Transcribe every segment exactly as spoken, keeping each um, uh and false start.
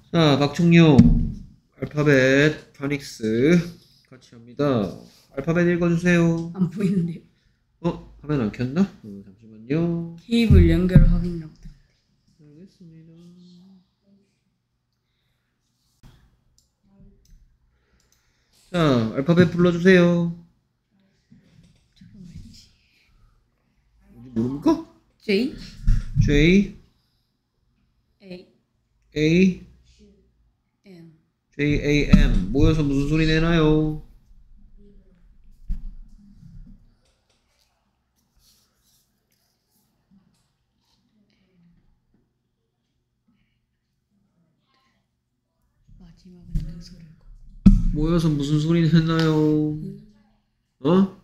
자, 박청룡 알파벳 파닉스 같이 합니다. 알파벳 읽어주세요. 안 보이는데요. 어? 화면 안 켰나? 어, 잠시만요. 케이블 연결 확인이라고. 알겠습니다. 자, 알파벳 불러주세요. 모릅니까? J J, A A, M J, A, M 모여서 무슨 소리 내나요? 마지막은 그 소리고. 모여서 무슨 소리 내나요? 어?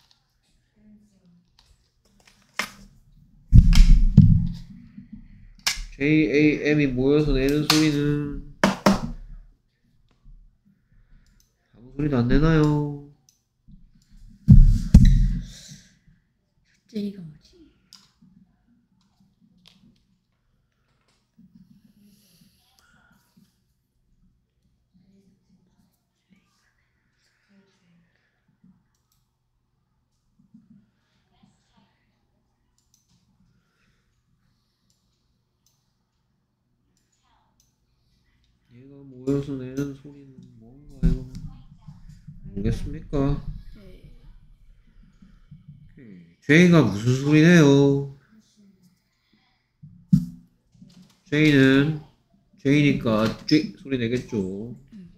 J, A, M이 모여서 내는 소리는 아무 소리도 안 내나요? J가 뭐지? 얘가 모여서 내는 소리는 뭔가요? 모르겠습니까? J가 무슨 소리 내요? J는 J니까 J 소리 내겠죠.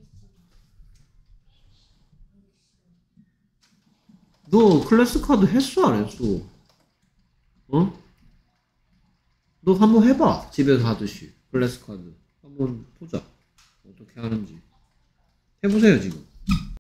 너 클래스 카드 했어 안 했어? 어? 너 한번 해봐. 집에서 하듯이 클래스 카드 한번 보자. 어떻게 하는지 해보세요 지금.